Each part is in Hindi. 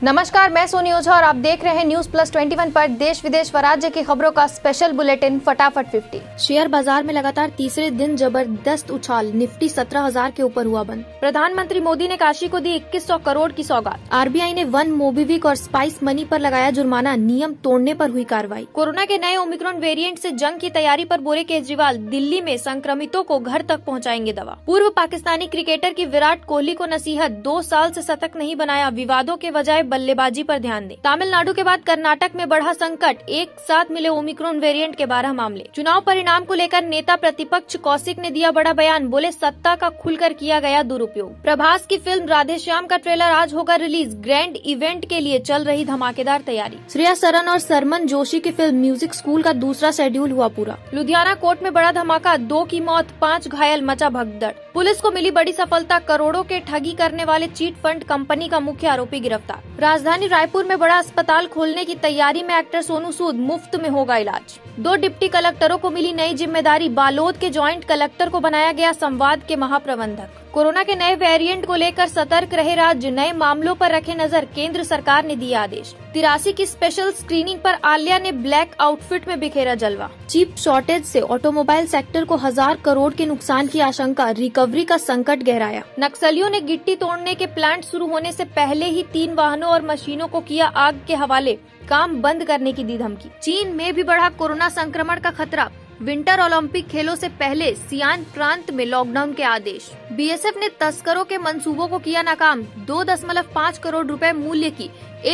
नमस्कार, मैं सोनी ओझा और आप देख रहे हैं न्यूज प्लस 21 पर देश विदेश व राज्य की खबरों का स्पेशल बुलेटिन फटाफट 50। शेयर बाजार में लगातार तीसरे दिन जबरदस्त उछाल, निफ्टी 17,000 के ऊपर हुआ बंद। प्रधानमंत्री मोदी ने काशी को दी 2100 करोड़ की सौगात। आरबीआई ने वन मोबिविक और स्पाइस मनी पर लगाया जुर्माना, नियम तोड़ने पर हुई कार्रवाई। कोरोना के नए ओमिक्रॉन वेरिएंट से जंग की तैयारी पर बोले केजरीवाल, दिल्ली में संक्रमितों को घर तक पहुँचाएंगे दवा। पूर्व पाकिस्तानी क्रिकेटर की विराट कोहली को नसीहत, 2 साल से शतक नहीं बनाया, विवादों के बजाय बल्लेबाजी पर ध्यान दें। तमिलनाडु के बाद कर्नाटक में बढ़ा संकट, एक साथ मिले ओमिक्रॉन वेरिएंट के 12 मामले। चुनाव परिणाम को लेकर नेता प्रतिपक्ष कौशिक ने दिया बड़ा बयान, बोले सत्ता का खुलकर किया गया दुरुपयोग। प्रभास की फिल्म राधेश्याम का ट्रेलर आज होगा रिलीज, ग्रैंड इवेंट के लिए चल रही धमाकेदार तैयारी। श्रेया सरन और सरमन जोशी की फिल्म म्यूजिक स्कूल का दूसरा शेड्यूल हुआ पूरा। लुधियाना कोर्ट में बड़ा धमाका, 2 की मौत, 5 घायल, मचा भगदड़। पुलिस को मिली बड़ी सफलता, करोड़ों के ठगी करने वाले चीट फंड कंपनी का मुख्य आरोपी गिरफ्तार। राजधानी रायपुर में बड़ा अस्पताल खोलने की तैयारी में एक्टर सोनू सूद, मुफ्त में होगा इलाज। 2 डिप्टी कलेक्टरों को मिली नई जिम्मेदारी, बालोद के जॉइंट कलेक्टर को बनाया गया संवाद के महाप्रबंधक। कोरोना के नए वेरिएंट को लेकर सतर्क रहे राज्य, नए मामलों पर रखे नजर, केंद्र सरकार ने दिया आदेश। 83 की स्पेशल स्क्रीनिंग पर आलिया ने ब्लैक आउटफिट में बिखेरा जलवा। चिप शॉर्टेज से ऑटोमोबाइल सेक्टर को 1000 करोड़ के नुकसान की आशंका, रिकवरी का संकट गहराया। नक्सलियों ने गिट्टी तोड़ने के प्लांट शुरू होने से पहले ही 3 वाहनों और मशीनों को किया आग के हवाले, काम बंद करने की दी धमकी। चीन में भी बढ़ा कोरोना संक्रमण का खतरा, विंटर ओलंपिक खेलों से पहले सियान प्रांत में लॉकडाउन के आदेश। बीएसएफ ने तस्करों के मंसूबों को किया नाकाम, 2.5 करोड़ रुपए मूल्य की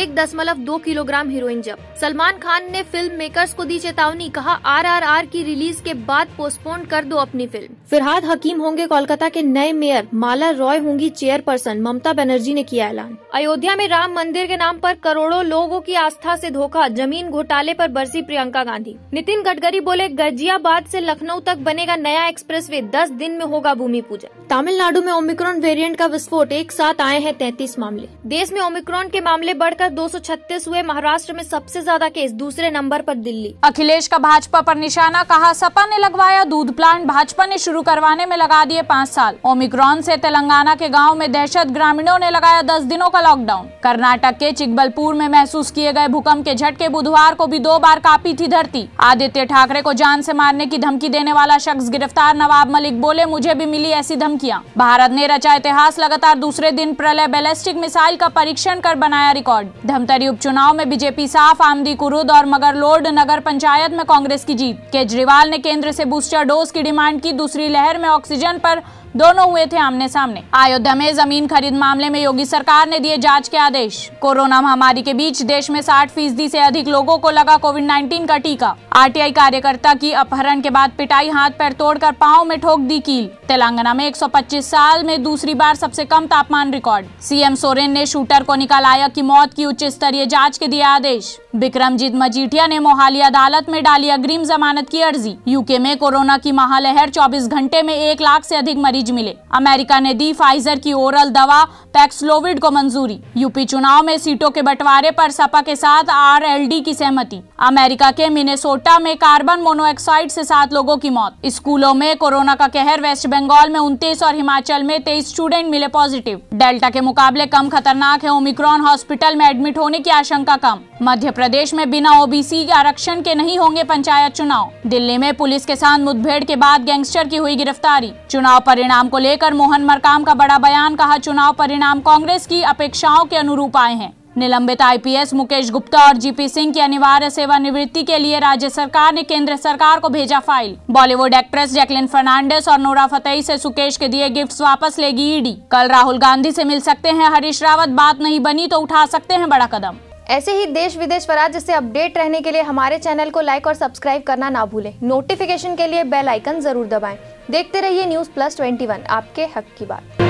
1.2 किलोग्राम हीरोइन जब्त। सलमान खान ने फिल्म मेकर्स को दी चेतावनी, कहा आरआरआर की रिलीज के बाद पोस्टपोन कर दो अपनी फिल्म। फिरहाद हकीम होंगे कोलकाता के नए मेयर, माला रॉय होंगी चेयरपर्सन, ममता बनर्जी ने किया ऐलान। अयोध्या में राम मंदिर के नाम पर करोड़ों लोगों की आस्था से धोखा, जमीन घोटाले पर बरसी प्रियंका गांधी। नितिन गडकरी बोले, गाजियाबाद से लखनऊ तक बनेगा नया एक्सप्रेसवे, 10 दिन में होगा भूमि पूजन। तमिलनाडु में ओमिक्रॉन वेरिएंट का विस्फोट, एक साथ आए हैं 33 मामले। देश में ओमिक्रॉन के मामले बढ़कर 236 हुए, महाराष्ट्र में सबसे ज्यादा केस, दूसरे नंबर पर दिल्ली। अखिलेश का भाजपा पर निशाना, कहा सपा ने लगवाया दूध प्लांट, भाजपा ने शुरू करवाने में लगा दिए 5 साल। ओमिक्रॉन से तेलंगाना के गांव में दहशत, ग्रामीणों ने लगाया 10 दिनों का लॉकडाउन। कर्नाटक के चिकबलपुर में महसूस किए गए भूकंप के झटके, बुधवार को भी 2 बार कांपी थी धरती। आदित्य ठाकरे को जान से मारने की धमकी देने वाला शख्स गिरफ्तार, नवाब मलिक बोले मुझे भी मिली ऐसी धमकियां। भारत ने रचा इतिहास, लगातार दूसरे दिन प्रलय बैलिस्टिक मिसाइल का परीक्षण कर बनाया रिकॉर्ड। धमतरी उपचुनाव में बीजेपी साफ, आमदी कुरुद और मगरलोड नगर पंचायत में कांग्रेस की जीत। केजरीवाल ने केंद्र से बूस्टर डोज की डिमांड की, दूसरी लहर में ऑक्सीजन पर दोनों हुए थे आमने सामने। अयोध्या में जमीन खरीद मामले में योगी सरकार ने दिए जांच के आदेश। कोरोना महामारी के बीच देश में 60% से अधिक लोगों को लगा कोविड-19 का टीका। आरटीआई कार्यकर्ता की अपहरण के बाद पिटाई, हाथ पैर तोड़कर पांव में ठोक दी कील। तेलंगाना में 125 साल में दूसरी बार सबसे कम तापमान रिकॉर्ड। सीएम सोरेन ने शूटर को निकाल आया की मौत की उच्च स्तरीय जांच के दिया आदेश। विक्रमजीत मजीठिया ने मोहाली अदालत में डाली अग्रिम जमानत की अर्जी। यूके में कोरोना की महालहर, 24 घंटे में 1 लाख से अधिक मरीज मिले। अमेरिका ने दी फाइजर की ओरल दवा पैक्सलोविड को मंजूरी। यूपी चुनाव में सीटों के बंटवारे पर सपा के साथ आरएलडी की सहमति। अमेरिका के मिनेसोटा में कार्बन मोनोऑक्साइड से 7 लोगों की मौत। स्कूलों में कोरोना का कहर, वेस्ट बंगाल में 29 और हिमाचल में 23 स्टूडेंट मिले पॉजिटिव। डेल्टा के मुकाबले कम खतरनाक है ओमिक्रॉन, हॉस्पिटल में एडमिट होने की आशंका कम। मध्य प्रदेश में बिना ओबीसी आरक्षण के नहीं होंगे पंचायत चुनाव। दिल्ली में पुलिस के साथ मुठभेड़ के बाद गैंगस्टर की हुई गिरफ्तारी। चुनाव परिणाम को लेकर मोहन मरकाम का बड़ा बयान, कहा चुनाव परिणाम कांग्रेस की अपेक्षाओं के अनुरूप आए हैं। निलंबित आईपीएस मुकेश गुप्ता और जीपी सिंह की अनिवार्य सेवानिवृत्ति के लिए राज्य सरकार ने केंद्र सरकार को भेजा file. Bollywood actress Jacqueline Fernandez और नोरा फतेही से सुकेश के दिए गिफ्ट्स वापस लेगी ईडी। कल राहुल गांधी से मिल सकते हैं हरीश रावत, बात नहीं बनी तो उठा सकते हैं बड़ा कदम। ऐसे ही देश विदेश व राज्य से अपडेट रहने के लिए हमारे चैनल को लाइक और सब्सक्राइब करना ना भूलें। नोटिफिकेशन के लिए बेल आइकन जरूर दबाएं। देखते रहिए न्यूज प्लस 21, आपके हक की बात।